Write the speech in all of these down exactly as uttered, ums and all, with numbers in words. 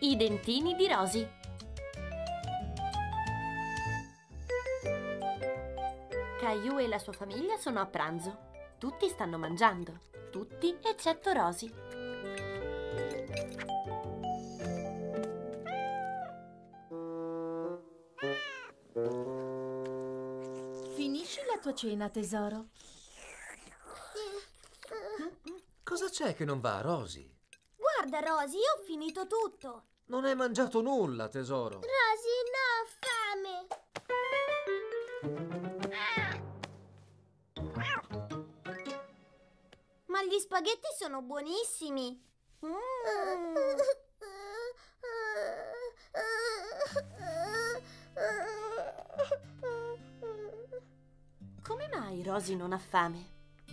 I dentini di Rosy. Caillou e la sua famiglia sono a pranzo. Tutti stanno mangiando. Tutti eccetto Rosy. Finisci la tua cena, tesoro. Cosa c'è che non va, Rosy? Guarda, Rosy, io ho finito tutto. Non hai mangiato nulla, tesoro. Rosy, no, ho fame. Ma gli spaghetti sono buonissimi. Mm. Come mai Rosy non ha fame?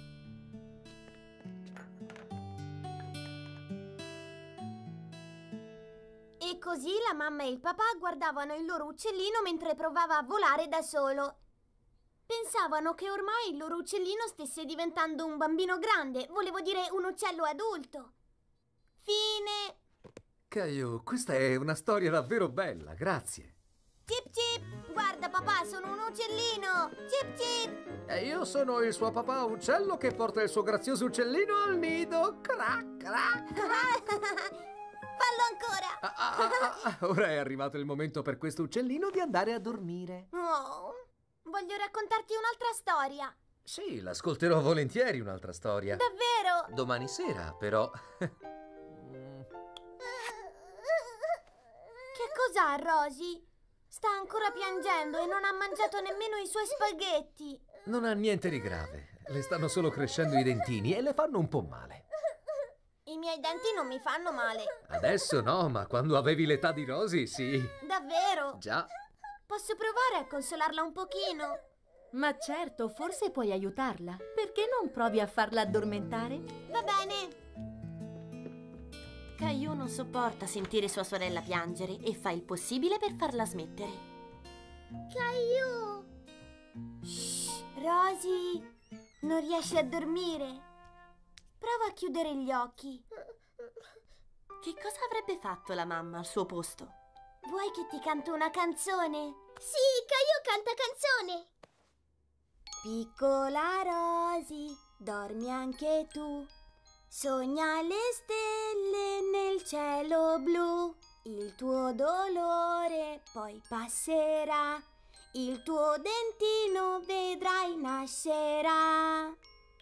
E così la mamma e il papà guardavano il loro uccellino mentre provava a volare da solo. Pensavano che ormai il loro uccellino stesse diventando un bambino grande, volevo dire un uccello adulto. Fine. Caillou, questa è una storia davvero bella, grazie. Cip cip, guarda papà, sono un uccellino. Cip cip. E io sono il suo papà uccello che porta il suo grazioso uccellino al nido. Crac, crac. Fallo ancora. Ah, ah, ah, ah. Ora è arrivato il momento per questo uccellino di andare a dormire. Oh, voglio raccontarti un'altra storia. Sì, l'ascolterò volentieri un'altra storia. Davvero? Domani sera, però. Che cos'ha, Rosy? Sta ancora piangendo e non ha mangiato nemmeno i suoi spaghetti. Non ha niente di grave. Le stanno solo crescendo i dentini e le fanno un po' male. I miei denti non mi fanno male. Adesso no, ma quando avevi l'età di Rosy, sì. Davvero? Già. Posso provare a consolarla un pochino? Ma certo, forse puoi aiutarla. Perché non provi a farla addormentare? Va bene. Caillou non sopporta sentire sua sorella piangere e fa il possibile per farla smettere. Caillou! Shh, Rosy, non riesci a dormire? Prova a chiudere gli occhi. Che cosa avrebbe fatto la mamma al suo posto? Vuoi che ti canto una canzone? Sì, Caillou canta canzone. Piccola Rosy, dormi anche tu. Sogna le stelle nel cielo blu. Il tuo dolore poi passerà. Il tuo dentino vedrai nascerà.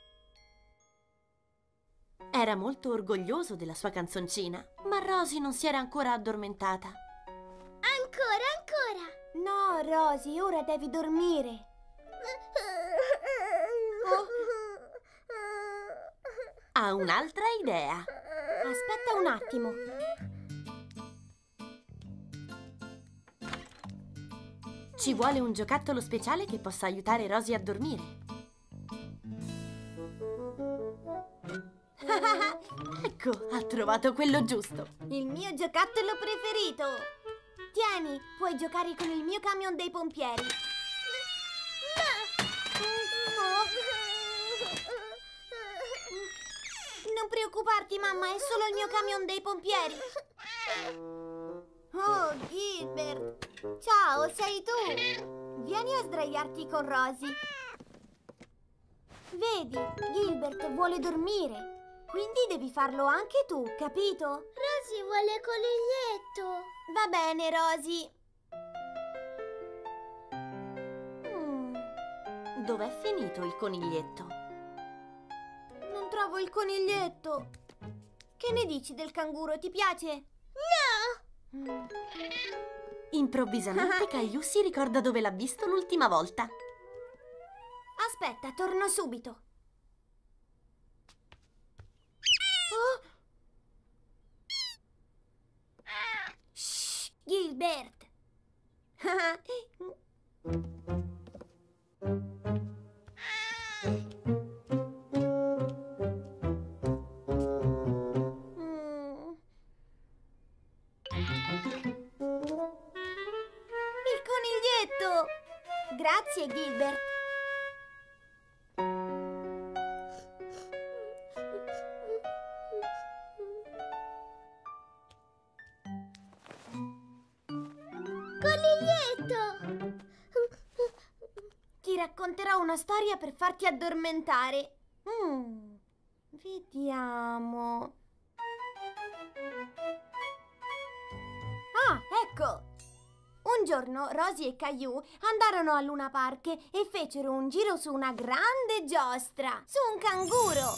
Era molto orgoglioso della sua canzoncina, ma Rosy non si era ancora addormentata. Ancora, ancora! No, Rosy, ora devi dormire. Oh. Ha un'altra idea. Aspetta un attimo. Ci vuole un giocattolo speciale che possa aiutare Rosy a dormire. Ecco, ha trovato quello giusto. Il mio giocattolo preferito. Tieni, puoi giocare con il mio camion dei pompieri. Non preoccuparti, mamma, è solo il mio camion dei pompieri. Oh, Gilbert. Ciao, sei tu. Vieni a sdraiarti con Rosy. Vedi, Gilbert vuole dormire. Quindi devi farlo anche tu, capito? Rosy vuole coniglietto. Va bene, Rosy. Mm. Dov'è finito il coniglietto? Non trovo il coniglietto. Che ne dici del canguro? Ti piace? No! Mm. Improvvisamente Caillou si ricorda dove l'ha visto l'ultima volta. Aspetta, torno subito. Oh! Shh, Gilbert. Il coniglietto! Grazie, Gilbert. Coniglietto! Ti racconterò una storia per farti addormentare. Mm, vediamo. Ah, ecco! Un giorno Rosie e Caillou andarono a Luna Park e fecero un giro su una grande giostra, su un canguro.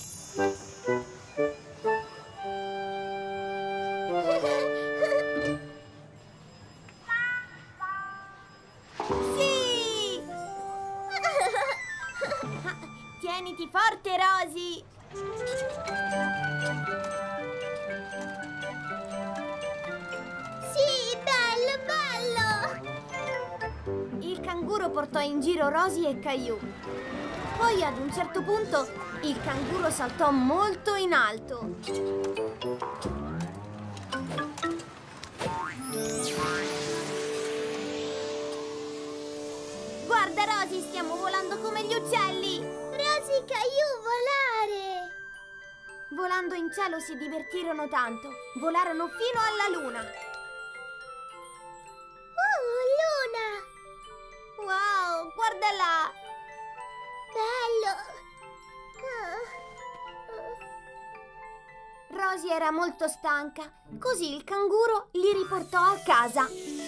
Sì! Tieniti forte, Rosie! Sì, bello, bello! Il canguro portò in giro Rosie e Caillou. Poi ad un certo punto il canguro saltò molto in alto. Guarda, Rosie, stiamo volando come gli uccelli! Rosie e Caillou, volare! Volando in cielo si divertirono tanto. Volarono fino alla luna. Oh, luna! Wow, guarda là! Bello! Rosie era molto stanca, così il canguro li riportò a casa.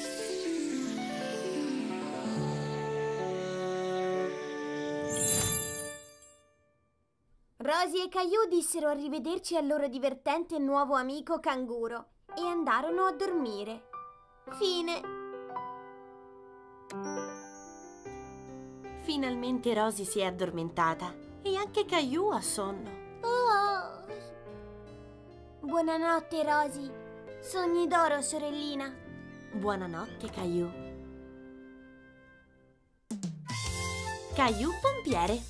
Rosie e Caillou dissero arrivederci al loro divertente nuovo amico canguro e andarono a dormire. Fine. Finalmente Rosie si è addormentata e anche Caillou ha sonno. Oh. Buonanotte, Rosie. Sogni d'oro, sorellina. Buonanotte, Caillou. Caillou pompiere.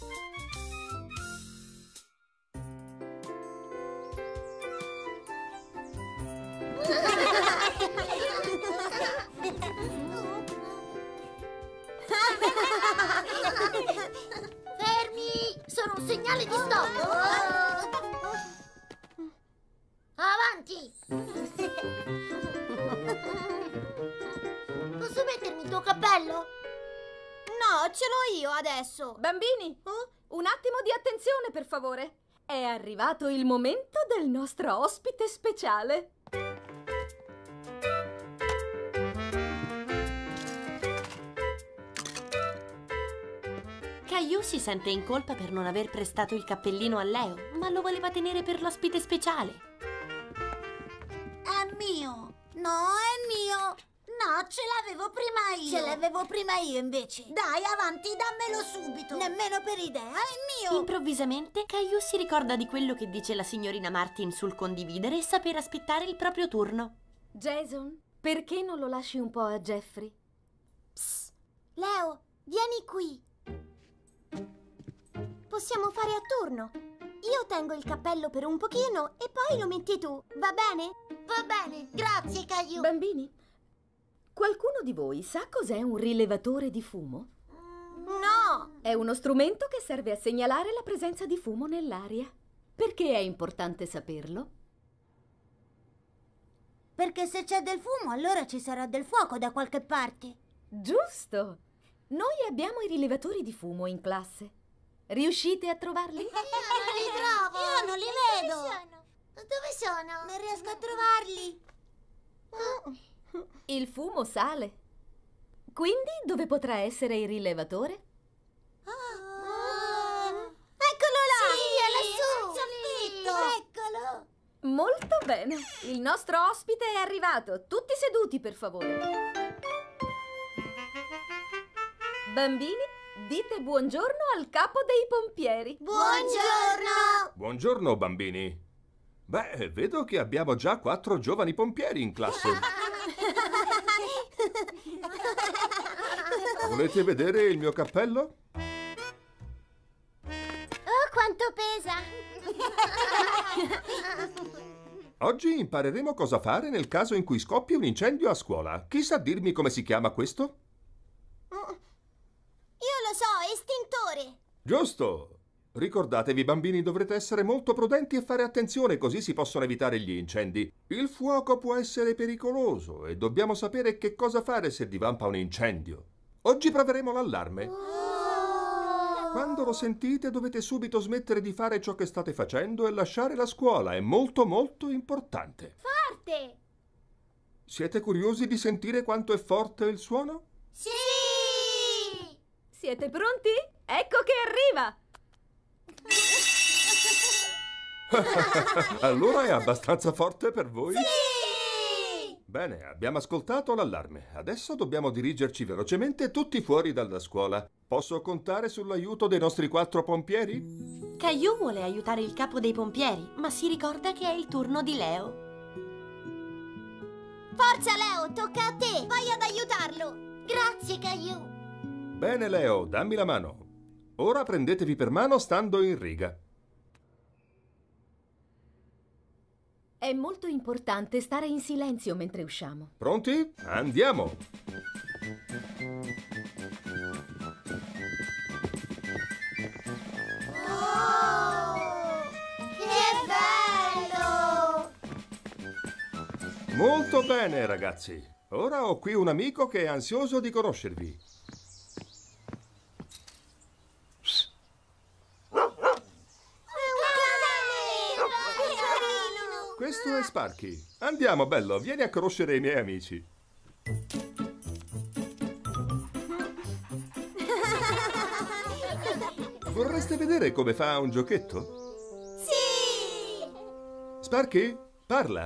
Fermi! Sono un segnale di stop! Avanti! Posso mettermi il tuo cappello? No, ce l'ho io adesso! Bambini, un attimo di attenzione, per favore. È arrivato il momento del nostro ospite speciale. Caillou si sente in colpa per non aver prestato il cappellino a Leo, ma lo voleva tenere per l'ospite speciale. È mio! No, è mio! No, ce l'avevo prima io! Ce l'avevo prima io, invece! Dai, avanti, dammelo subito! Nemmeno per idea, è mio! Improvvisamente, Caillou si ricorda di quello che dice la signorina Martin sul condividere e saper aspettare il proprio turno. Jason, perché non lo lasci un po' a Jeffrey? Psst! Leo, vieni qui! Possiamo fare a turno. Io tengo il cappello per un pochino e poi lo metti tu, va bene? Va bene, grazie, Caillou. Bambini, qualcuno di voi sa cos'è un rilevatore di fumo? No! È uno strumento che serve a segnalare la presenza di fumo nell'aria. Perché è importante saperlo? Perché se c'è del fumo, allora ci sarà del fuoco da qualche parte. Giusto! Noi abbiamo i rilevatori di fumo in classe. Riuscite a trovarli? Io non li trovo! Io non li vedo! Dove sono? Non riesco a trovarli. Il fumo sale. Quindi dove potrà essere il rilevatore? Oh. Eccolo là! Sì, è lassù! Eccolo! Molto bene. Il nostro ospite è arrivato. Tutti seduti, per favore. Bambini, dite buongiorno al capo dei pompieri. Buongiorno! Buongiorno, bambini. Beh, vedo che abbiamo già quattro giovani pompieri in classe. Volete vedere il mio cappello? Oh, quanto pesa! Oggi impareremo cosa fare nel caso in cui scoppi un incendio a scuola. Chi sa dirmi come si chiama questo? Io lo so, estintore! Giusto! Ricordatevi, bambini, dovrete essere molto prudenti e fare attenzione, così si possono evitare gli incendi. Il fuoco può essere pericoloso e dobbiamo sapere che cosa fare se divampa un incendio. Oggi proveremo l'allarme. Quando lo sentite dovete subito smettere di fare ciò che state facendo e lasciare la scuola. È molto molto importante. Forte! Siete curiosi di sentire quanto è forte il suono? Sì! Siete pronti? Ecco che arriva! Allora è abbastanza forte per voi? Sì! Bene, abbiamo ascoltato l'allarme. Adesso dobbiamo dirigerci velocemente tutti fuori dalla scuola. Posso contare sull'aiuto dei nostri quattro pompieri? Caillou vuole aiutare il capo dei pompieri, ma si ricorda che è il turno di Leo. Forza, Leo, tocca a te! Vai ad aiutarlo! Grazie, Caillou. Bene, Leo, dammi la mano. Ora prendetevi per mano stando in riga. È molto importante stare in silenzio mentre usciamo. Pronti? Andiamo! Che bello! Molto bene, ragazzi. Ora ho qui un amico che è ansioso di conoscervi. Questo è Sparky. Andiamo, bello, vieni a conoscere i miei amici. Vorreste vedere come fa un giochetto? Sì! Sparky, parla.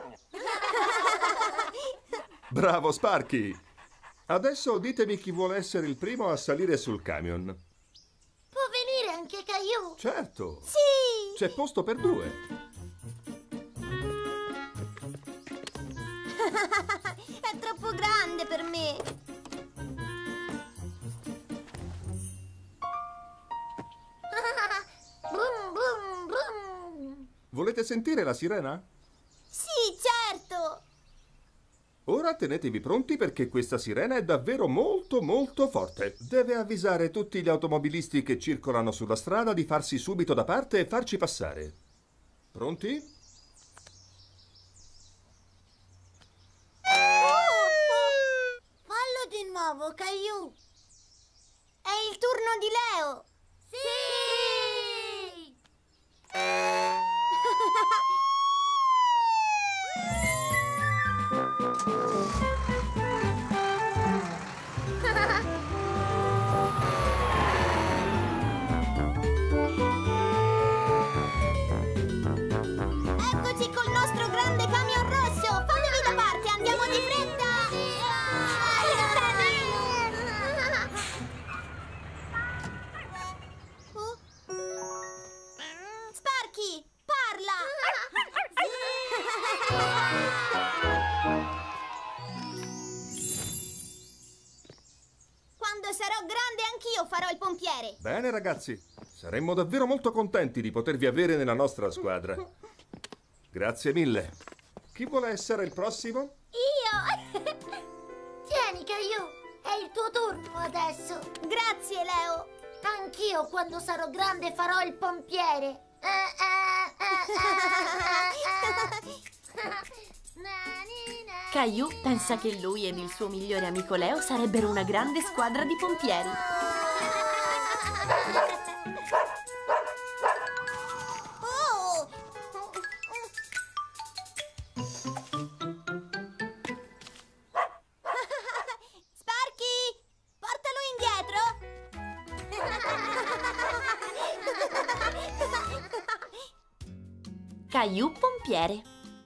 Bravo, Sparky. Adesso ditemi chi vuole essere il primo a salire sul camion. Può venire anche Caillou? Certo. Sì! C'è posto per due. È troppo grande per me! Brum, brum, brum. Volete sentire la sirena? Sì, certo! Ora tenetevi pronti perché questa sirena è davvero molto molto forte. Deve avvisare tutti gli automobilisti che circolano sulla strada di farsi subito da parte e farci passare. Pronti? Fallo di nuovo, Caillou. È il turno di Leo! Sì! Eccoci col nostro grande camion rosso! Fatevi da parte, andiamo di fretta! Oh. Sparky, parla! Quando sarò grande anch'io farò il pompiere! Bene, ragazzi. Saremmo davvero molto contenti di potervi avere nella nostra squadra. Grazie mille. Chi vuole essere il prossimo? Io! Tieni, Caillou. È il tuo turno adesso. Grazie, Leo! Anch'io, quando sarò grande, farò il pompiere. Caillou pensa che lui ed il suo migliore amico Leo sarebbero una grande squadra di pompieri. Oh! Sparky, portalo indietro! Caillou pompiere.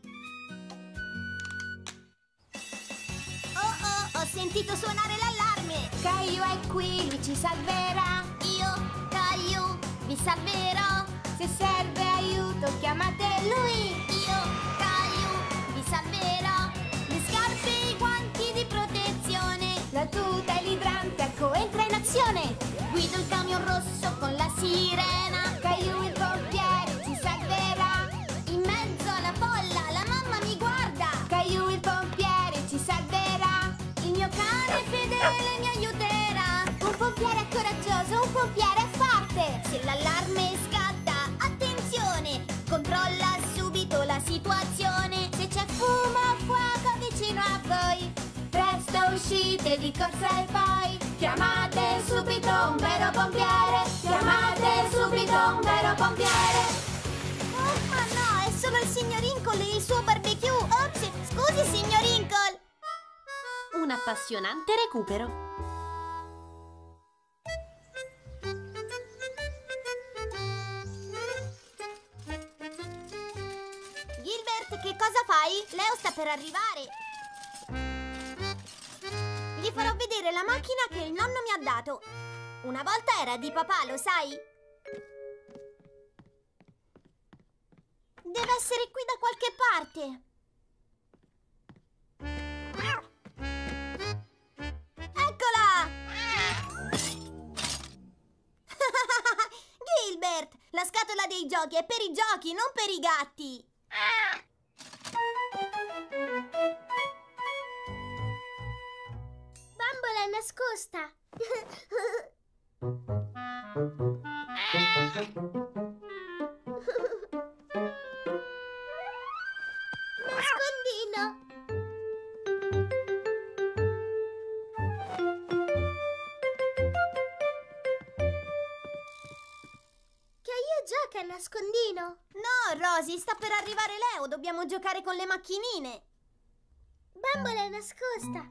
Oh oh, ho sentito suonare l'allarme! Caillou è qui, lui ci salverà! Io, Caillou, vi salverò! Se serve aiuto chiamate lui! Io, Caillou, vi salverò! Le scarpe e i guanti di protezione! La tuta e l'idrante, ecco entra in azione! Guido il camion rosso con la sirena! Caillou il pompiere ci salverà! In mezzo alla folla la mamma mi guarda! Caillou il pompiere ci salverà! Il mio cane fedele mi aiuterà! Un pompiere coraggioso, un pompiere forte! Se l'allarme vicino a voi. Presto uscite di corsa e poi chiamate subito un vero pompiere. Chiamate subito un vero pompiere. Oh, ma no, è solo il signor Inkle e il suo barbecue. Ops, scusi, signor Inkle. Un appassionante recupero. Gilbert, che cosa fai? Leo sta per arrivare. Gli farò vedere la macchina che il nonno mi ha dato. Una volta era di papà, lo sai? Deve essere qui da qualche parte. Eccola! Gilbert, la scatola dei giochi è per i giochi, non per i gatti. Bambola è nascosta. Nascondino. Caio gioca a nascondino. No, Rosy, sta per arrivare Leo. Dobbiamo giocare con le macchinine. Bambola è nascosta.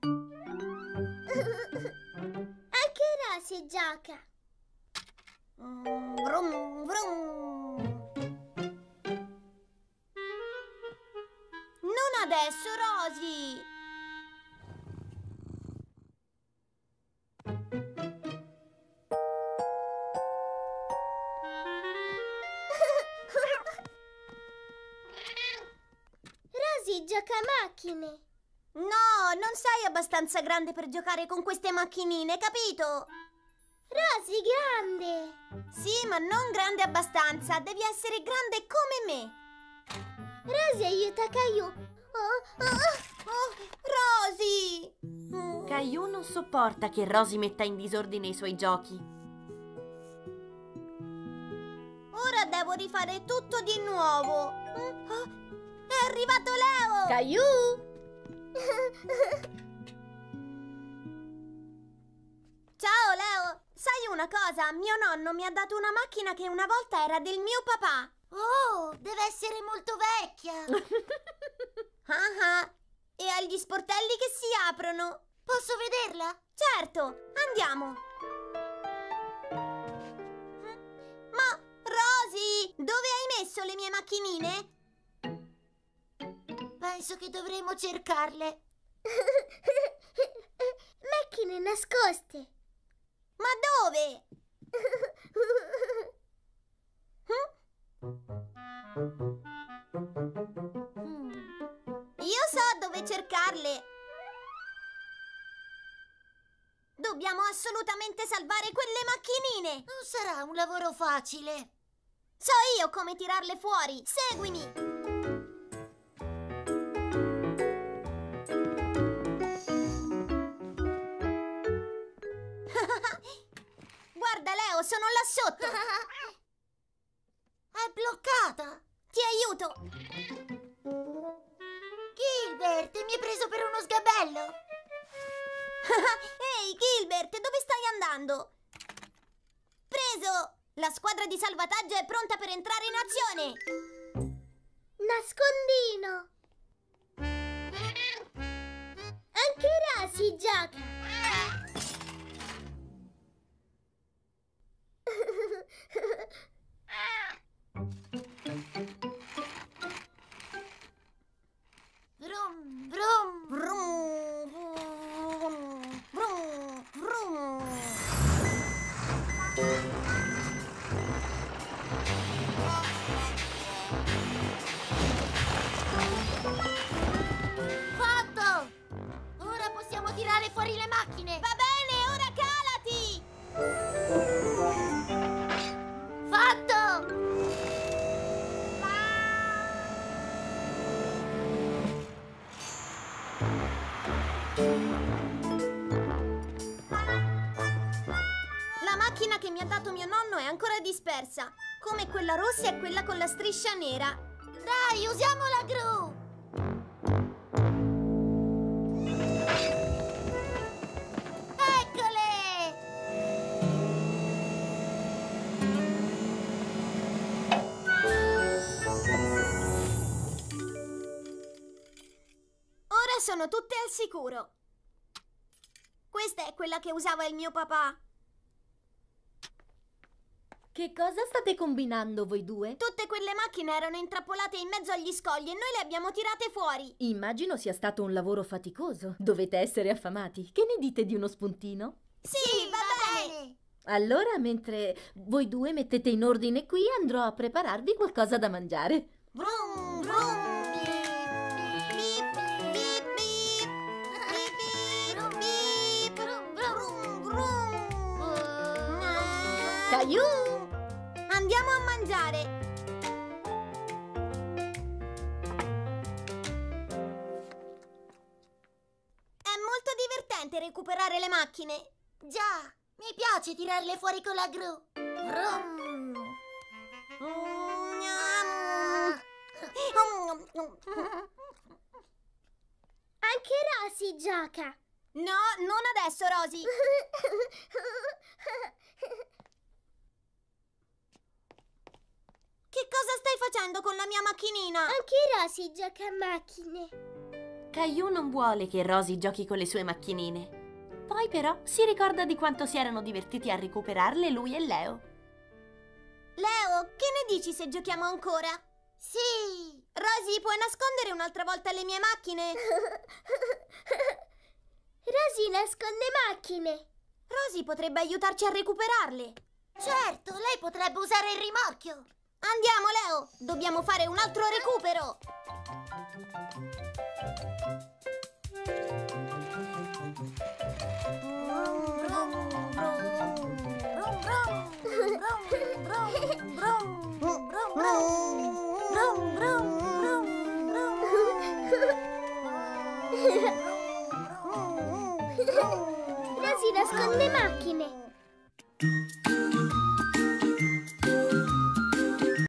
Anche Rosy gioca. Mm, vrum, vrum. Non adesso, Rosy. Rosy gioca a macchine. No, non sei abbastanza grande per giocare con queste macchinine, capito? Rosy grande. Sì, ma non grande abbastanza. Devi essere grande come me. Rosy aiuta Caio. Oh, oh, Oh, Rosy! Mm. Caillou non sopporta che Rosy metta in disordine i suoi giochi. Ora devo rifare tutto di nuovo. Mm. Oh, è arrivato Leo! Caillou! Ciao Leo! Sai una cosa? Mio nonno mi ha dato una macchina che una volta era del mio papà. Oh, deve essere molto vecchia. Ah ah! E ha gli sportelli che si aprono. Posso vederla? Certo, andiamo. Ma, Rosy, dove hai messo le mie macchinine? Penso che dovremo cercarle. Macchine nascoste. Ma dove? Mm. Io so dove cercarle. Dobbiamo assolutamente salvare quelle macchinine. Non sarà un lavoro facile. So io come tirarle fuori. Seguimi. Guarda Leo, sono là sotto. È bloccata. Ti aiuto. Gilbert, mi hai preso per uno sgabello. Ehi Gilbert, dove stai andando? Preso! La squadra di salvataggio è pronta per entrare in azione. Nascondino. Anche Rosy gioca. Brum, brum, brum, brum, brum, brum. Fatto! Ora possiamo tirare fuori le macchine. Va bene, ora calati. Fatto! La macchina che mi ha dato mio nonno è ancora dispersa, come quella rossa e quella con la striscia nera. Dai, usiamo la gru! sono tutte al sicuro. Questa è quella che usava il mio papà. Che cosa state combinando voi due? Tutte quelle macchine erano intrappolate in mezzo agli scogli e noi le abbiamo tirate fuori. Immagino sia stato un lavoro faticoso. Dovete essere affamati. Che ne dite di uno spuntino? Sì, va, bene. Allora, mentre voi due mettete in ordine qui, andrò a prepararvi qualcosa da mangiare. Vrum, vrum. Bip, bip, bip, bip. Bip, bip, bip. Vrum, vrum. Caillou! Andiamo a mangiare. È molto divertente recuperare le macchine. Già, mi piace tirarle fuori con la gru. Vrum. Anche Rosy gioca. No, non adesso, Rosy. Che cosa stai facendo con la mia macchinina? Anche Rosy gioca a macchine. Caillou non vuole che Rosy giochi con le sue macchinine. Poi però si ricorda di quanto si erano divertiti a recuperarle lui e Leo. Leo, che ne dici se giochiamo ancora? Sì. Rosy, puoi nascondere un'altra volta le mie macchine? Rosy nasconde macchine. Rosy potrebbe aiutarci a recuperarle. Certo, lei potrebbe usare il rimorchio. Andiamo, Leo! Dobbiamo fare un altro recupero! Rosy nasconde macchine.